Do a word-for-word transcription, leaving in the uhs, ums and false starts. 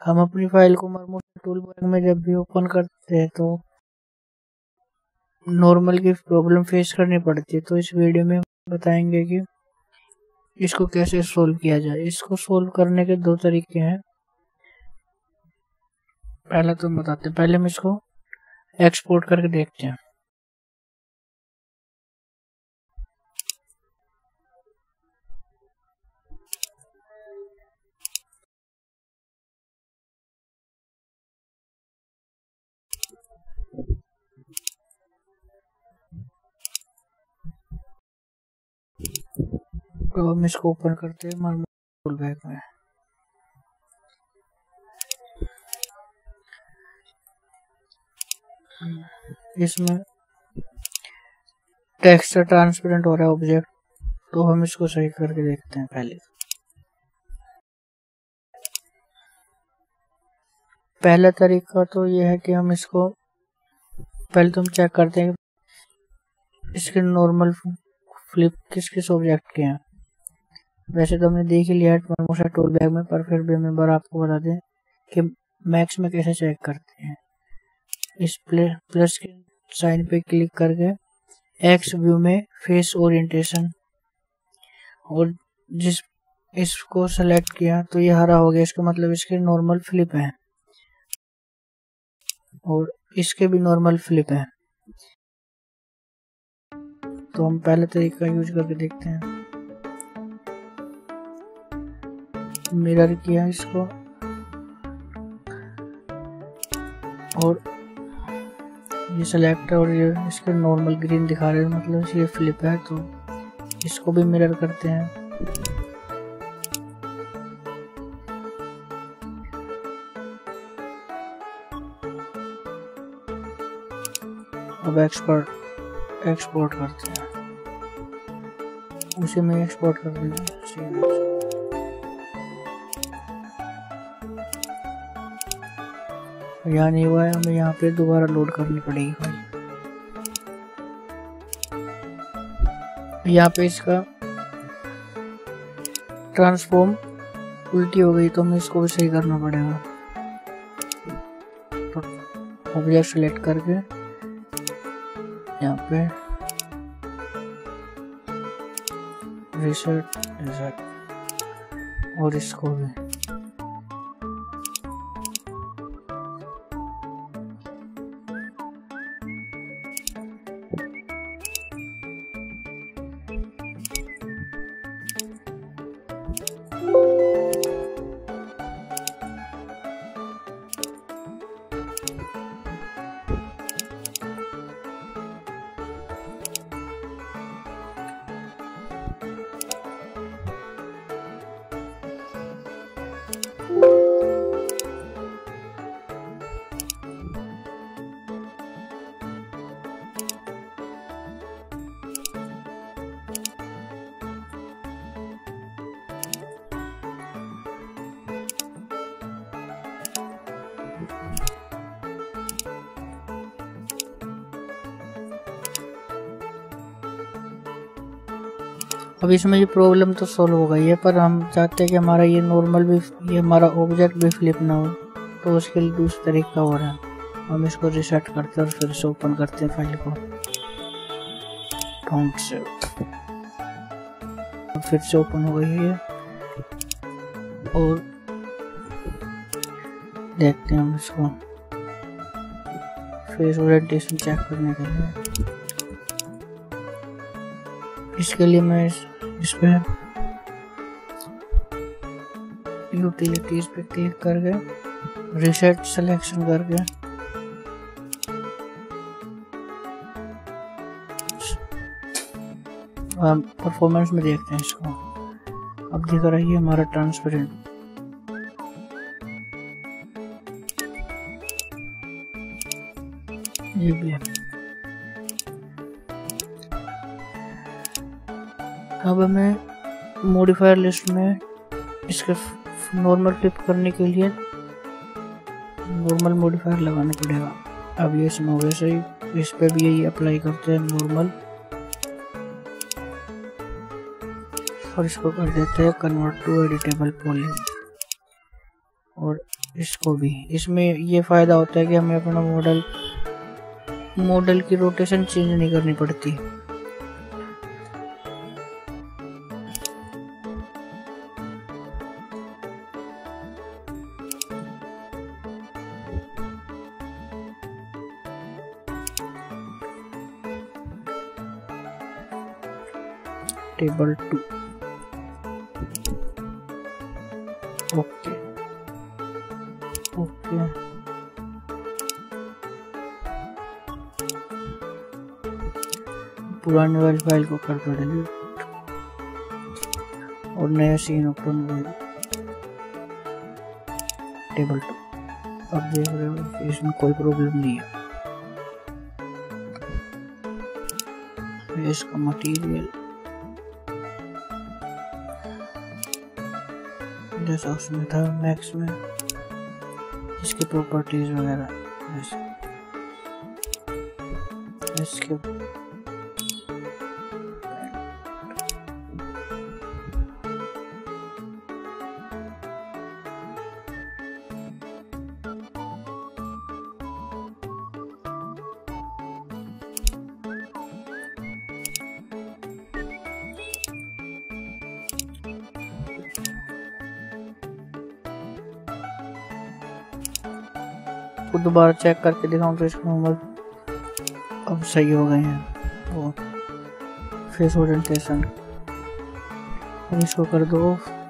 हम अपनी फाइल को मरमोशा टूलबार में जब भी ओपन करते हैं तो नॉर्मल की प्रॉब्लम फेस करनी पड़ती है। तो इस वीडियो में बताएंगे कि इसको कैसे सोल्व किया जाए। इसको सोल्व करने के दो तरीके हैं। पहले तो बताते हैं, पहले हम इसको एक्सपोर्ट करके देखते हैं। तो हम इसको ओपन करते हैं मरमोशा टूलबार में। इसमें टेक्सचर ट्रांसपेरेंट हो रहा है ऑब्जेक्ट, तो हम इसको सही करके देखते हैं। पहले पहला तरीका तो यह है कि हम इसको पहले तो हम चेक करते हैं इसके नॉर्मल फ्लिप किस किस ऑब्जेक्ट के हैं। वैसे तो हमने देख ही लिया है मरमोशा टूलबार में, पर फिर भी हम एक बार आपको बता दें कि मैक्स में कैसे चेक करते हैं। इस प्लस के साइन पे क्लिक करके एक्स व्यू में फेस ओरिएंटेशन, और जिस इसको सेलेक्ट किया तो ये हरा हो गया, इसका मतलब इसके नॉर्मल फ्लिप है और इसके भी नॉर्मल फ्लिप है। तो हम पहले तरीका यूज करके देखते हैं। मिरर किया इसको और ये सेलेक्ट है और ये इसके नॉर्मल ग्रीन दिखा रहे हैं, मतलब ये फ्लिप है। तो इसको भी मिरर करते हैं। अब एक्सपोर्ट एक्सपोर्ट करते हैं, उसी में एक्सपोर्ट कर देंगे। यहाँ नहीं हुआ है, हमें यहाँ पे दोबारा लोड करनी पड़ेगी फाइल। यहाँ पे इसका ट्रांसफॉर्म उल्टी हो गई, तो हमें इसको भी सही करना पड़ेगा। तो ऑब्जेक्ट सेलेक्ट करके यहाँ पे रिसेट रिसेट और इसको भी अब इसमें ये प्रॉब्लम तो सॉल्व हो गई है, पर हम चाहते हैं कि हमारा ये नॉर्मल भी, ये हमारा ऑब्जेक्ट भी फ्लिप ना हो। तो उसके लिए दूसरा तरीका हो रहा है। हम इसको रिसेट करते हैं और फिर से ओपन करते हैं फाइल को काउंट से, फिर से ओपन हो गई है। और देखते हैं हम इसको फेस ओरिएंटेशन चेक करने के लिए। इसके लिए मैं इस, इस पे यूटिलिटीज पे क्लिक करके रिसेट सिलेक्शन करके हम परफॉर्मेंस में देखते हैं इसको। अब दिख रहा है हमारा ट्रांसपेरेंट। ये भी है। अब हमें मॉडिफायर लिस्ट में इसके नॉर्मल फ्लिप करने के लिए नॉर्मल मॉडिफायर लगाना पड़ेगा। अब ये इसमें वैसे ही इस पे भी यही अप्लाई करते हैं नॉर्मल, और इसको कर देते हैं कन्वर्ट टू एडिटेबल पॉली, और इसको भी। इसमें ये फायदा होता है कि हमें अपना मॉडल मॉडल की रोटेशन चेंज नहीं करनी पड़ती। Table two, okay okay. पुराने वाली फाइल को कर दो डिलीट और नया सीन ओपन कर टेबल टू। अब देख रहे हो इसमें कोई प्रॉब्लम नहीं है। इसका मटेरियल जैसा उसमें था मैक्स में, इसकी प्रॉपर्टीज वगैरह इसके को दोबारा चेक करके दिखाऊं तो इसका नंबर अब सही हो गए हैं। वो फेस ओरिएंटेशन इसको कर दो।